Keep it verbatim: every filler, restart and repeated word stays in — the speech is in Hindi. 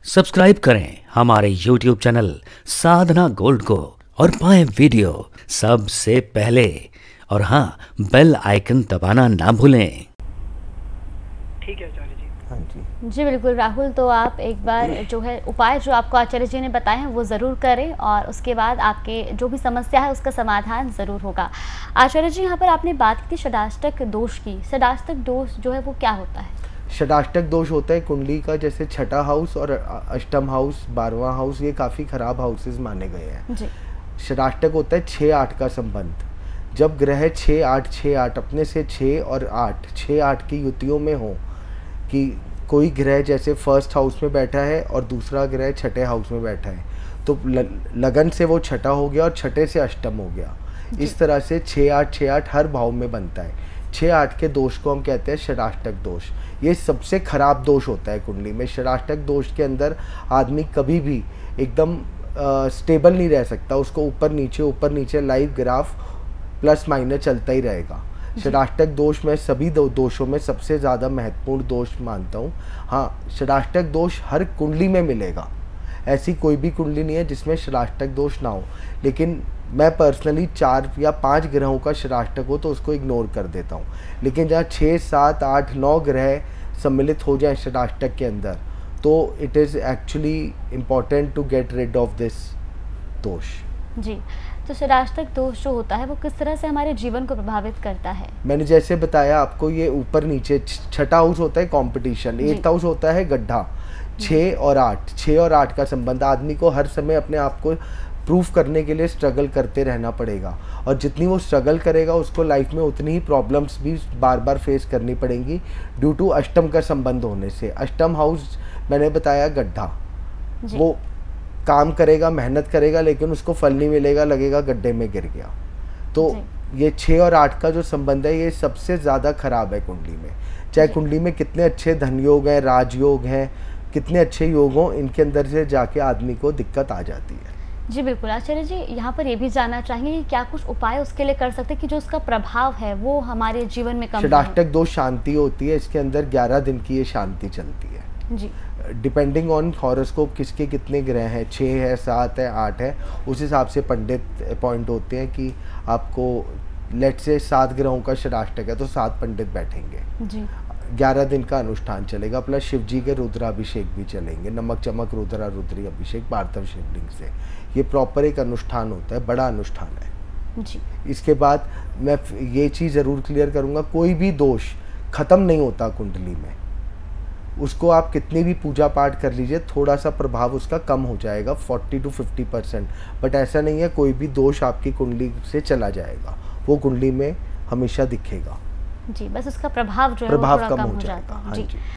सब्सक्राइब करें हमारे यूट्यूब चैनल साधना गोल्ड को और पाएं वीडियो सबसे पहले। और हाँ, बेल आइकन दबाना ना भूलें। ठीक है आचार्य जी। हाँ जी जी बिल्कुल राहुल, तो आप एक बार जो है उपाय जो आपको आचार्य जी ने बताए हैं वो ज़रूर करें और उसके बाद आपके जो भी समस्या है उसका समाधान ज़रूर होगा। आचार्य जी, यहाँ पर आपने बात की थी षडाष्टक दोष की। षडाष्टक दोष जो है वो क्या होता है? षडाष्टक दोष होता है कुंडली का, जैसे छठा हाउस और अष्टम हाउस, बारहवां हाउस, ये काफ़ी खराब हाउसेस माने गए हैं। जी। षडाष्टक होता है छः आठ का संबंध। जब ग्रह छः आठ छः आठ अपने से छः और आठ छः आठ की युतियों में हो, कि कोई ग्रह जैसे फर्स्ट हाउस में बैठा है और दूसरा ग्रह छठे हाउस में बैठा है, तो लगन से वो छठा हो गया और छठे से अष्टम हो गया। इस तरह से छः आठ छः आठ हर भाव में बनता है। छः आठ के दोष को हम कहते हैं षडाष्टक दोष। ये सबसे खराब दोष होता है कुंडली में। षडाष्टक दोष के अंदर आदमी कभी भी एकदम स्टेबल नहीं रह सकता। उसको ऊपर नीचे ऊपर नीचे लाइव ग्राफ प्लस माइनस चलता ही रहेगा। षडाष्टक दोष में सभी दो दोषों में सबसे ज़्यादा महत्वपूर्ण दोष मानता हूँ। हाँ, षडाष्टक दोष हर कुंडली में मिलेगा। ऐसी कोई भी कुंडली नहीं है जिसमें षडाष्टक दोष ना हो, लेकिन मैं पर्सनली चार या पाँच ग्रहों का षडाष्टक हो तो उसको इग्नोर कर देता हूँ। लेकिन जहाँ छः सात आठ नौ ग्रह सम्मिलित हो जाए षडाष्टक के अंदर, तो it is actually important to get rid of this दोष। जी, तो षडाष्टक दोष जो होता है वो किस तरह से हमारे जीवन को प्रभावित करता है? मैंने जैसे बताया आपको, ये ऊपर नीचे, छठा हाउस होता है कंपटीशन, एट्थ हाउस होता है गड्ढा। छः और आठ छः और आठ का संबंध, आदमी को हर समय अपने आप को प्रूफ करने के लिए स्ट्रगल करते रहना पड़ेगा, और जितनी वो स्ट्रगल करेगा उसको लाइफ में उतनी ही प्रॉब्लम्स भी बार बार फेस करनी पड़ेंगी ड्यू टू अष्टम का संबंध होने से। अष्टम हाउस मैंने बताया गड्ढा, वो काम करेगा, मेहनत करेगा, लेकिन उसको फल नहीं मिलेगा, लगेगा गड्ढे में गिर गया। तो ये छः और आठ का जो संबंध है ये सबसे ज़्यादा खराब है कुंडली में। चाहे कुंडली में कितने अच्छे धन योग हैं, राजयोग हैं, कितने अच्छे योग हों, इनके अंदर से जाके आदमी को दिक्कत आ जाती है। जी बिल्कुल आचार्य जी, यहाँ पर ये भी जानना चाहेंगे कि क्या कुछ उपाय उसके लिए कर सकते हैं कि जो उसका प्रभाव है वो हमारे जीवन में कम हो? षडाष्टक दोष शांति होती है, इसके अंदर ग्यारह दिन की ये शांति चलती है। जी। डिपेंडिंग ऑन हॉरोस्कोप किसके कितने ग्रह हैं, छः है, सात है, आठ है, उस हिसाब से पंडित अपॉइंट होते हैं कि आपको लेट से सात ग्रहों का षडाष्टक है तो सात पंडित बैठेंगे। जी। ग्यारह दिन का अनुष्ठान चलेगा, प्लस शिव जी के रुद्राभिषेक भी चलेंगे, नमक चमक रुद्रा रुद्री अभिषेक पार्थिव शिवलिंग से। ये प्रॉपर एक अनुष्ठान होता है, बड़ा अनुष्ठान है। जी। इसके बाद मैं ये चीज़ ज़रूर क्लियर करूँगा, कोई भी दोष ख़त्म नहीं होता कुंडली में। उसको आप कितनी भी पूजा पाठ कर लीजिए, थोड़ा सा प्रभाव उसका कम हो जाएगा, forty to fifty percent. But ऐसा नहीं है कोई भी दोष आपकी कुंडली से चला जाएगा, वो कुंडली में हमेशा दिखेगा। जी, बस उसका प्रभाव जो है प्रभाव वो थोड़ा कम कम हो हो जाएगा। जाता है। हाँ जी। जी।